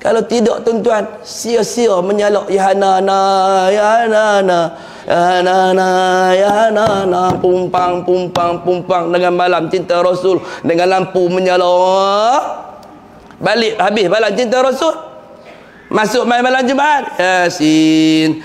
Kalau tidak tuan-tuan, sia-sia menyalak ya nana ya nana ya nana ya nana, pumpang pumpang pumpang dengan malam cinta Rasul, dengan lampu menyala. Balik habis malam cinta Rasul, masuk malam Jumaat, Yasin.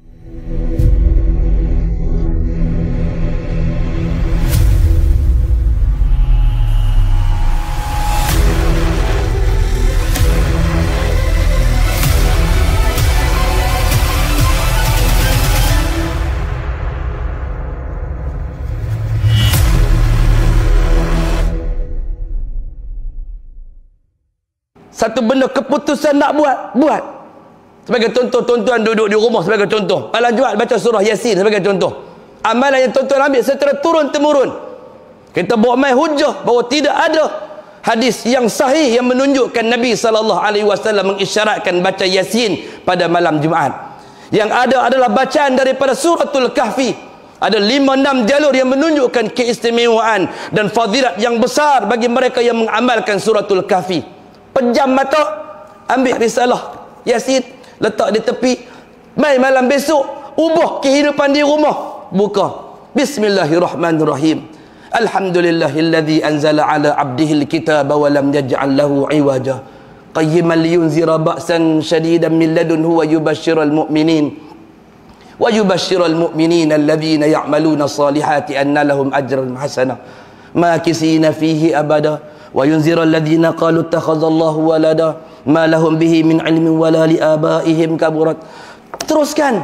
Satu benda keputusan nak buat. Sebagai contoh, tuan-tuan duduk di rumah sebagai contoh. Malam Jumaat baca surah Yasin sebagai contoh. Amalan yang tuan-tuan ambil secara turun-temurun. Kita bawa mai hujah bahawa tidak ada hadis yang sahih yang menunjukkan Nabi SAW mengisyaratkan baca Yasin pada malam Jumaat. Yang ada adalah bacaan daripada suratul Kahfi. Ada 5-6 jalur yang menunjukkan keistimewaan dan fadilat yang besar bagi mereka yang mengamalkan suratul Kahfi. Pejam mata, ambil risalah Yasin, letak di tepi. Mai malam besok, ubah kehidupan di rumah. Buka. Bismillahirrahmanirrahim. Alhamdulillahilladzi anzala ala abdihil kitaba wa lam yaj'al lahu iwaja. Qayyiman liyunzira ba'san shadidan min ladunhu wa yubashshiral mu'minin. Wa yubashshiral mu'minin alladhina ya'maluna salihati anna lahum ajran hasana. Makisina fihi abada. Wa yunzira alladhina qalu ittakhadallahu walada ma lahum bihi min ilmin wala li abaihim kaburat. Teruskan.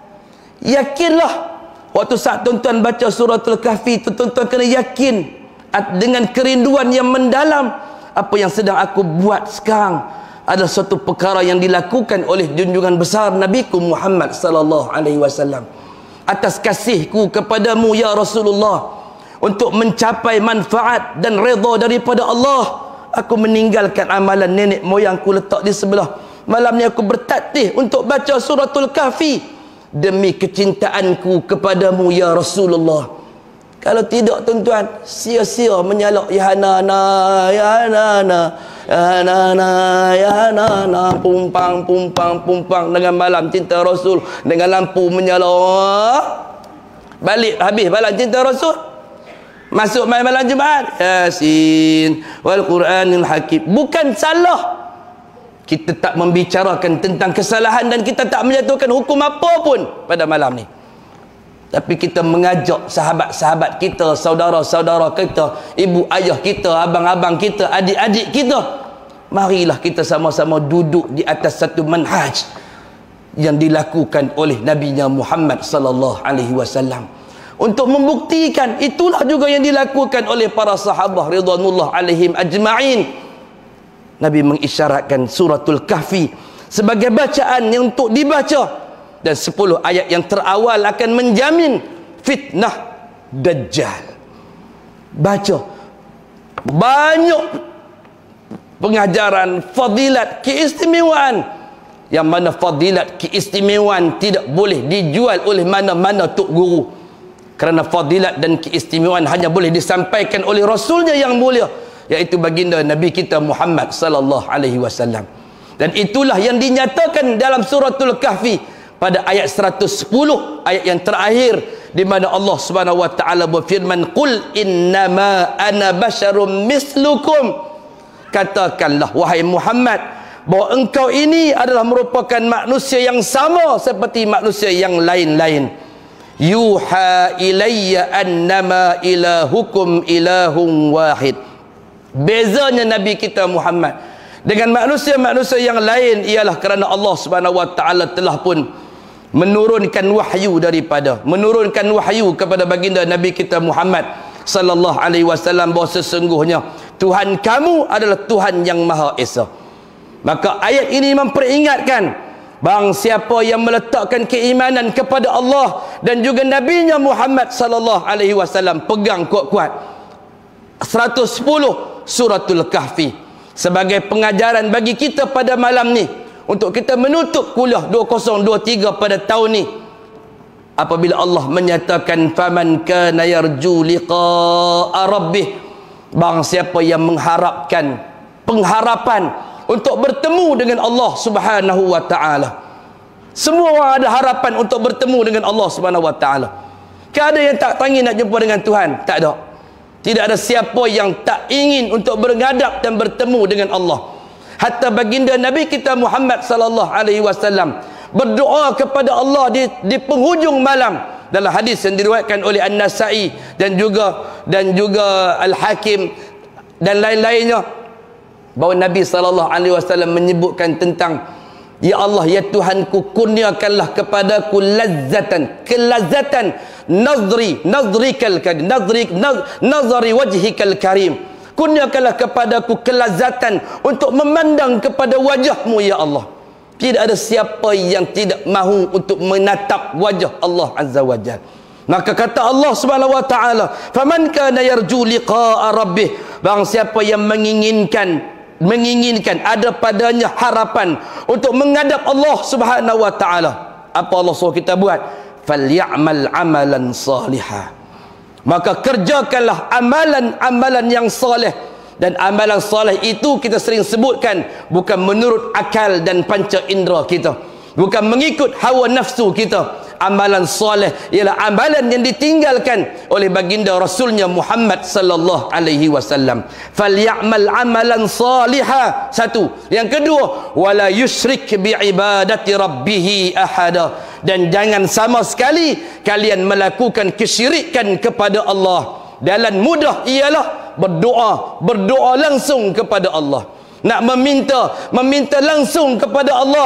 Yakinlah waktu saat tuan-tuan baca suratul Kahfi, tuan-tuan kena yakin dengan kerinduan yang mendalam. Apa yang sedang aku buat sekarang adalah suatu perkara yang dilakukan oleh junjungan besar Nabiku Muhammad sallallahu alaihi wasallam. Atas kasihku kepadamu ya Rasulullah, untuk mencapai manfaat dan redha daripada Allah, aku meninggalkan amalan nenek moyangku letak di sebelah. Malam ni aku bertatih untuk baca suratul Kahfi demi kecintaanku kepadamu ya Rasulullah. Kalau tidak tuan-tuan, sia-sia menyalak ya nana ya nana ya nana ya nana, pumpang pumpang pumpang dengan malam cinta Rasul, dengan lampu menyala. Balik habis malam cinta Rasul, masuk malam Jumaat, Yasin wal Quranil Hakim. Bukan salah kita tak membicarakan tentang kesalahan dan kita tak menjatuhkan hukum apa pun pada malam ni. Tapi kita mengajak sahabat-sahabat kita, saudara-saudara kita, ibu ayah kita, abang-abang kita, adik-adik kita, marilah kita sama-sama duduk di atas satu manhaj yang dilakukan oleh Nabinya Muhammad sallallahu alaihi wasallam. Untuk membuktikan itulah juga yang dilakukan oleh para sahabat ridwanullah alaihim ajma'in. Nabi mengisyaratkan suratul Kahfi sebagai bacaan yang untuk dibaca, dan 10 ayat yang terawal akan menjamin fitnah Dajjal. Baca banyak pengajaran fadilat keistimewaan, yang mana fadilat keistimewaan tidak boleh dijual oleh mana-mana tok guru. Kerana fadilat dan keistimewaan hanya boleh disampaikan oleh Rasulnya yang mulia, iaitu baginda Nabi kita Muhammad sallallahu alaihi wasallam. Dan itulah yang dinyatakan dalam suratul Kahfi pada ayat 110, ayat yang terakhir, di mana Allah Subhanahu wa taala berfirman, "Qul innama ana basyarum mislukum." Katakanlah wahai Muhammad bahawa engkau ini adalah merupakan manusia yang sama seperti manusia yang lain-lain. Yuha ilayya annama ilahukum ilahun wahid. Bezanya Nabi kita Muhammad dengan manusia-manusia yang lain ialah kerana Allah Subhanahu wa taala telah pun menurunkan wahyu kepada baginda Nabi kita Muhammad sallallahu alaihi wasallam bahawa sesungguhnya Tuhan kamu adalah Tuhan yang Maha Esa. Maka ayat ini memperingatkan bang siapa yang meletakkan keimanan kepada Allah dan juga Nabinya Muhammad sallallahu alaihi wasallam, pegang kuat-kuat 110 suratul Kahfi sebagai pengajaran bagi kita pada malam ni, untuk kita menutup kuliah 2023 pada tahun ni, apabila Allah menyatakan faman kana yarju liqa'a rabbih, bang siapa yang mengharapkan pengharapan untuk bertemu dengan Allah Subhanahu wa taala. Semua orang ada harapan untuk bertemu dengan Allah Subhanahu wa taala. Ada yang tak ingin nak jumpa dengan Tuhan? Tak ada. Tidak ada siapa yang tak ingin untuk berngadap dan bertemu dengan Allah. Hatta baginda Nabi kita Muhammad sallallahu alaihi wasallam berdoa kepada Allah di penghujung malam dalam hadis yang diriwayatkan oleh An-Nasa'i dan juga Al-Hakim dan lain-lainnya, bahawa Nabi sallallahu alaihi wasallam menyebutkan tentang, ya Allah, ya Tuhanku, kurniakanlah kepadaku kelazatan nazari wajhikal karim. Kurniakanlah kepadaku kelazatan untuk memandang kepada wajahmu, ya Allah. Tidak ada siapa yang tidak mahu untuk menatap wajah Allah Azza wa Jalla. Maka kata Allah Subhanahu wa taala, faman kana yarju liqa'a rabbih, barang siapa yang menginginkan ada padanya harapan untuk menghadap Allah Subhanahu wa taala, apa Allah suruh kita buat? Falyamal amalan salihah, maka kerjakanlah amalan-amalan yang soleh. Dan amalan soleh itu kita sering sebutkan bukan menurut akal dan panca indera kita, bukan mengikut hawa nafsu kita. Amalan soleh ialah amalan yang ditinggalkan oleh baginda Rasulnya Muhammad sallallahu alaihi wasallam. Falyamal amalan salihah, satu. Yang kedua, wala yusyrik biibadati rabbih ahada, dan jangan sama sekali kalian melakukan kesyirikan kepada Allah. Jalan mudah ialah berdoa langsung kepada Allah. Nak meminta langsung kepada Allah.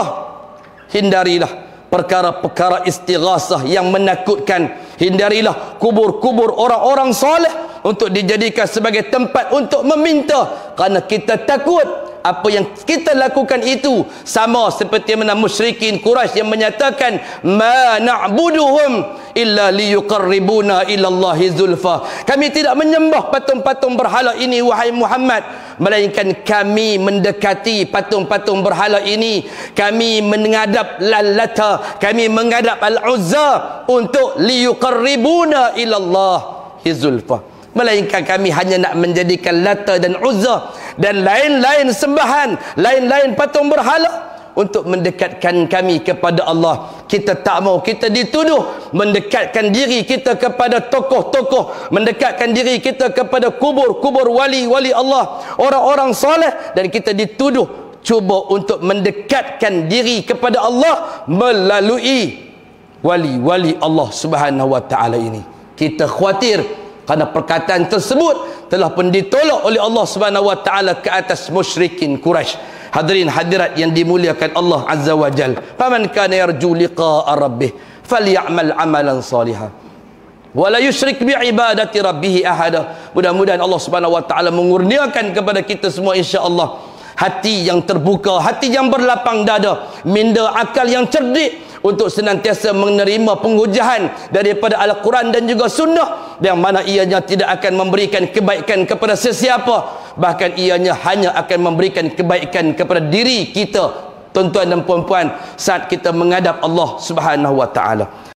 Hindarilah perkara-perkara istighasah yang menakutkan. Hindarilah kubur-kubur orang-orang soleh untuk dijadikan sebagai tempat untuk meminta, kerana kita takut apa yang kita lakukan itu sama seperti mana musyrikin Quraisy yang menyatakan, ma na'buduhum illa liyuqarribuna ila Allahi zulfa. Kami tidak menyembah patung-patung berhala ini, wahai Muhammad, melainkan kami mendekati patung-patung berhala ini. Kami menghadap Lata, kami menghadap Al-Uzza untuk liyuqarribuna ila Allahi zulfa. Melainkan kami hanya nak menjadikan Lata dan Uzza dan lain-lain sembahan, lain-lain patung berhala untuk mendekatkan kami kepada Allah. Kita tak mau kita dituduh mendekatkan diri kita kepada tokoh-tokoh, mendekatkan diri kita kepada kubur-kubur wali-wali Allah, orang-orang soleh, dan kita dituduh cuba untuk mendekatkan diri kepada Allah melalui wali-wali Allah Subhanahu wa taala ini. Kita khawatir kerana perkataan tersebut telah pun ditolak oleh Allah Subhanahu wa taala ke atas musyrikin Quraisy. Hadirin hadirat yang dimuliakan Allah Azza wa Jalla, faman kana yarju liqa'a rabbih falyamal amalan salihah wala yusyrik bi ibadati rabbih ahada. Mudah-mudahan Allah Subhanahu wa taala mengurniakan kepada kita semua insya-Allah hati yang terbuka, hati yang berlapang dada, minda akal yang cerdik untuk senantiasa menerima penghujahan daripada Al-Quran dan juga Sunnah, yang mana ianya tidak akan memberikan kebaikan kepada sesiapa, bahkan ianya hanya akan memberikan kebaikan kepada diri kita, tuan-tuan dan puan-puan, saat kita menghadap Allah Subhanahu wa taala.